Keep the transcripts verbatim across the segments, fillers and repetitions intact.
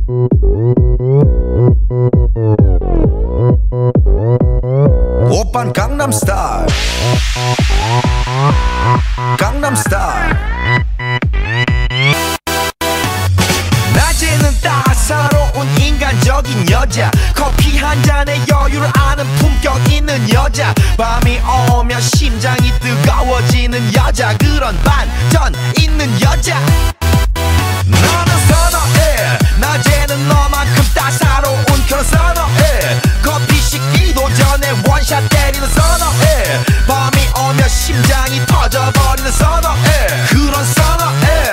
오빤 강남 스타일 강남 스타일 낮에는 따사로운 인간적인 여자 커피 한 잔에 여유를 아는 품격 있는 여자 밤이 오면 심장이 뜨거워지는 여자 그런 반전 있는 여자 너는 선어해 낮에는 너만큼 따사로운 그런 선어해 커피 식기도 전에 원샷 때리는 선어해 밤이 오면 심장이 터져버리는 선어해 그런 선어해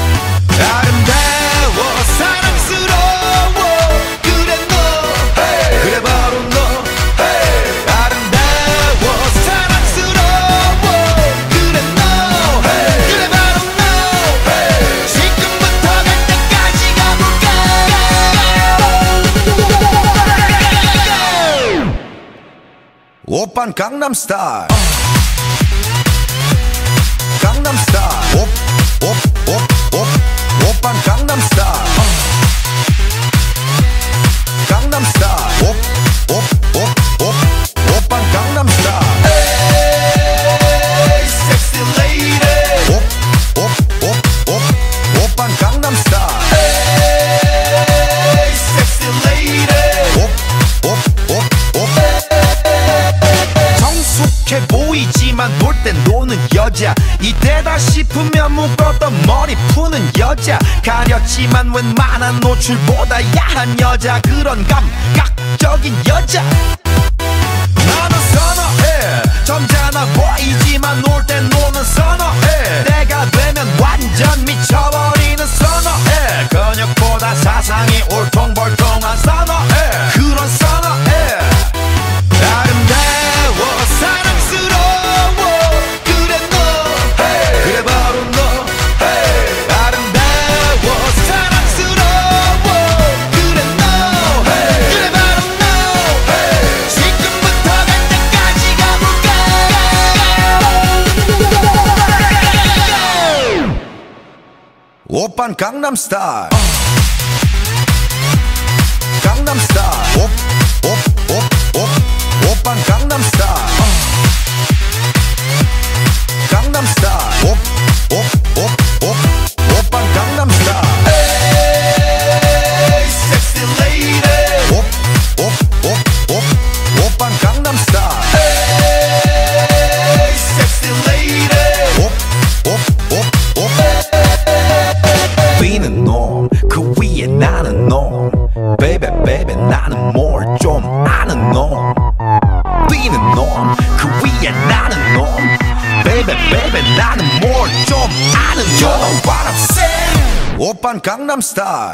아름다워 사랑스러워 그래 너 hey. 그래 바로 너 hey. 아름다워 사랑스러워 그래 너 hey. 그래 바로 너 hey. 지금부터 갈 때까지 가볼까 오빤 강남 스타일 강남 스타일 오, 오, 오, 오, 오빤 강남 스타일 강남 스타일 오, 오, 오, 오, 오빤 강남 스타일 Hey, sexy lady 오, 오, 오, 오, 오빤 강남 스타일 Hey, sexy lady 오, 오, 오, 오 성숙해 보이지만 놀 땐 노는 여자 이때다 싶으면 묶었던 머리 푸는 여자 가렸지만 웬만한 노출보다 야한 여자 그런 감각적인 여자 나는 선어해 점잖아 보이지만 놀 땐 노는 선어해 내가 되면 완전 미쳐버리는 선어해 근육보다 사상이 울퉁불퉁한 선어해 그런 선어해 아름다워 사랑스러워 그래 너 hey. 그래 바로 너 hey. 아름다워 사랑스러워 그래 너 hey. 그래 바로 너 hey. 지금부터 갈 때까지 가볼까 오빤 강남 스타일 강남 스타일 오, 오, 오, 오, 오빤 강남 스타일 강남 스타일 오, 오, 오, 오, 오빤 강남 스타일 Hey, sexy lady 오, 오, 오, 오, 오빤 강남 스타일 Hey, sexy lady 오, 오, 오, 오 뛰는 놈 그 위에 나는 놈 Baby baby 나는 뭘 좀 아는 놈 뛰는 놈 그 위에 나는 놈 Baby baby 나는 뭘 좀 아는 놈 You know what I'm saying 오빤 강남 스타일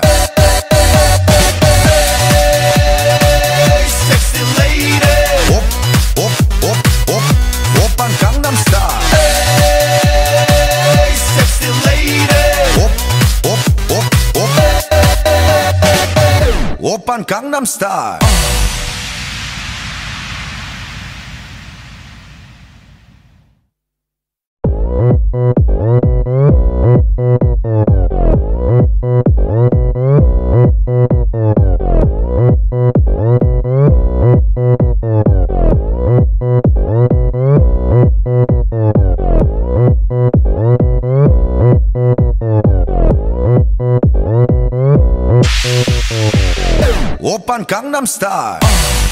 Hey, sexy lady 오, 오, 오, 오, 오빤 강남 스타일 Hey, sexy lady 오, 오, 오, 오, 오빤 강남 스타일 오빤 강남 스타일